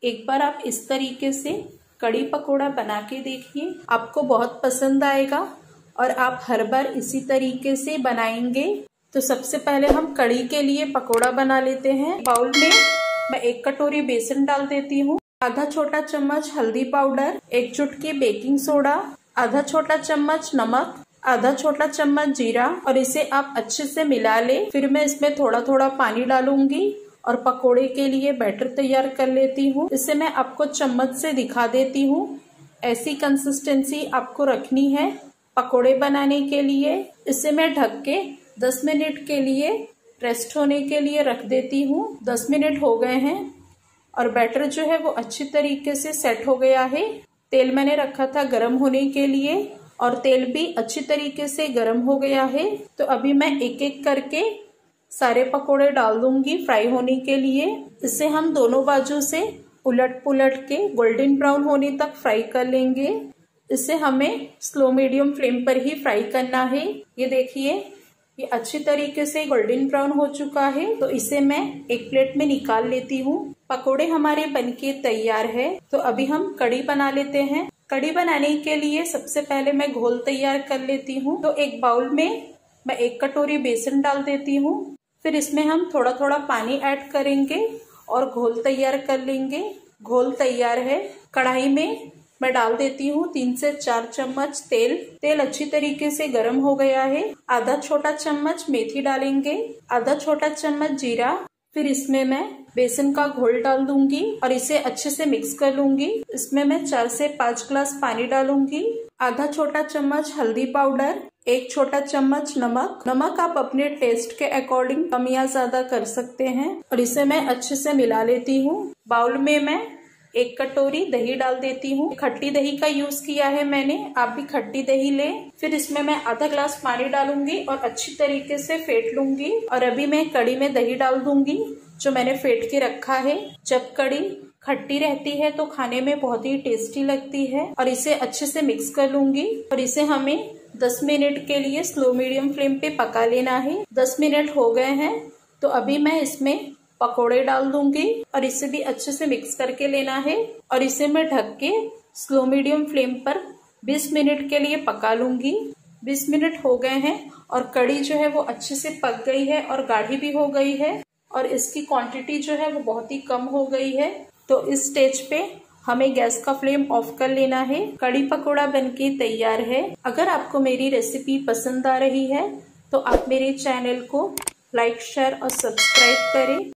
एक बार आप इस तरीके से कड़ी पकोड़ा बना के देखिए, आपको बहुत पसंद आएगा और आप हर बार इसी तरीके से बनाएंगे। तो सबसे पहले हम कड़ी के लिए पकोड़ा बना लेते हैं। बाउल में मैं 1 कटोरी बेसन डाल देती हूँ, आधा छोटा चम्मच हल्दी पाउडर, 1 चुटकी बेकिंग सोडा, आधा छोटा चम्मच नमक, आधा छोटा चम्मच जीरा और इसे आप अच्छे से मिला ले। फिर मैं इसमें थोड़ा थोड़ा पानी डालूंगी और पकोड़े के लिए बैटर तैयार कर लेती हूँ। इसे मैं आपको चम्मच से दिखा देती हूँ। ऐसी कंसिस्टेंसी आपको रखनी है पकोड़े बनाने के लिए। इसे मैं ढक के 10 मिनट के लिए रेस्ट होने के लिए रख देती हूँ। 10 मिनट हो गए हैं और बैटर जो है वो अच्छी तरीके से सेट हो गया है। तेल मैंने रखा था गरम होने के लिए और तेल भी अच्छी तरीके से गरम हो गया है। तो अभी मैं एक एक करके सारे पकोड़े डाल दूंगी फ्राई होने के लिए। इसे हम दोनों बाजू से उलट पुलट के गोल्डन ब्राउन होने तक फ्राई कर लेंगे। इसे हमें स्लो मीडियम फ्लेम पर ही फ्राई करना है। ये देखिए, ये अच्छी तरीके से गोल्डन ब्राउन हो चुका है। तो इसे मैं एक प्लेट में निकाल लेती हूँ। पकोड़े हमारे बनके तैयार है। तो अभी हम कड़ी बना लेते हैं। कड़ी बनाने के लिए सबसे पहले मैं घोल तैयार कर लेती हूँ। तो एक बाउल में मैं 1 कटोरी बेसन डाल देती हूँ। फिर इसमें हम थोड़ा थोड़ा पानी ऐड करेंगे और घोल तैयार कर लेंगे। घोल तैयार है। कढ़ाई में मैं डाल देती हूँ 3 से 4 चम्मच तेल। तेल अच्छी तरीके से गर्म हो गया है। आधा छोटा चम्मच मेथी डालेंगे, आधा छोटा चम्मच जीरा। फिर इसमें मैं बेसन का घोल डाल दूंगी और इसे अच्छे से मिक्स कर लूंगी। इसमें मैं 4 से 5 ग्लास पानी डालूंगी। आधा छोटा चम्मच हल्दी पाउडर, 1 छोटा चम्मच नमक। नमक आप अपने टेस्ट के अकॉर्डिंग कम या ज्यादा कर सकते हैं और इसे मैं अच्छे से मिला लेती हूँ। बाउल में मैं 1 कटोरी दही डाल देती हूँ। खट्टी दही का यूज किया है मैंने, आप भी खट्टी दही लें। फिर इसमें मैं आधा ग्लास पानी डालूंगी और अच्छी तरीके से फेंट लूंगी। और अभी मैं कड़ी में दही डाल दूंगी जो मैंने फेंट के रखा है। जब कड़ी खट्टी रहती है तो खाने में बहुत ही टेस्टी लगती है। और इसे अच्छे से मिक्स कर लूंगी और इसे हमें 10 मिनट के लिए स्लो मीडियम फ्लेम पे पका लेना है। 10 मिनट हो गए हैं। तो अभी मैं इसमें पकोड़े डाल दूंगी और इसे भी अच्छे से मिक्स करके लेना है और इसे मैं ढक के स्लो मीडियम फ्लेम पर 20 मिनट के लिए पका लूंगी। 20 मिनट हो गए हैं और कड़ी जो है वो अच्छे से पक गई है और गाढ़ी भी हो गई है और इसकी क्वांटिटी जो है वो बहुत ही कम हो गई है। तो इस स्टेज पे हमें गैस का फ्लेम ऑफ कर लेना है। कड़ी पकोड़ा बनके तैयार है। अगर आपको मेरी रेसिपी पसंद आ रही है तो आप मेरे चैनल को लाइक, शेयर और सब्सक्राइब करें।